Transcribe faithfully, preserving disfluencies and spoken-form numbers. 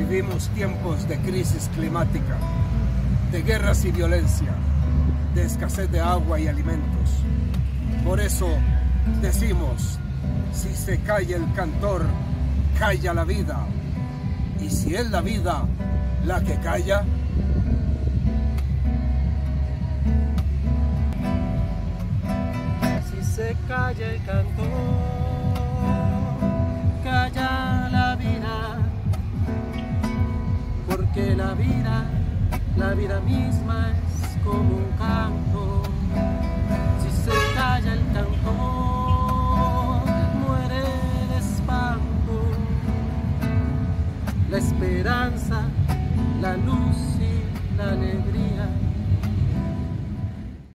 Vivimos tiempos de crisis climática, de guerras y violencia, de escasez de agua y alimentos. Por eso decimos, si se calla el cantor, calla la vida. Y si es la vida la que calla, si se calla el cantor, calla la vida, porque la vida, la vida misma es como un canto.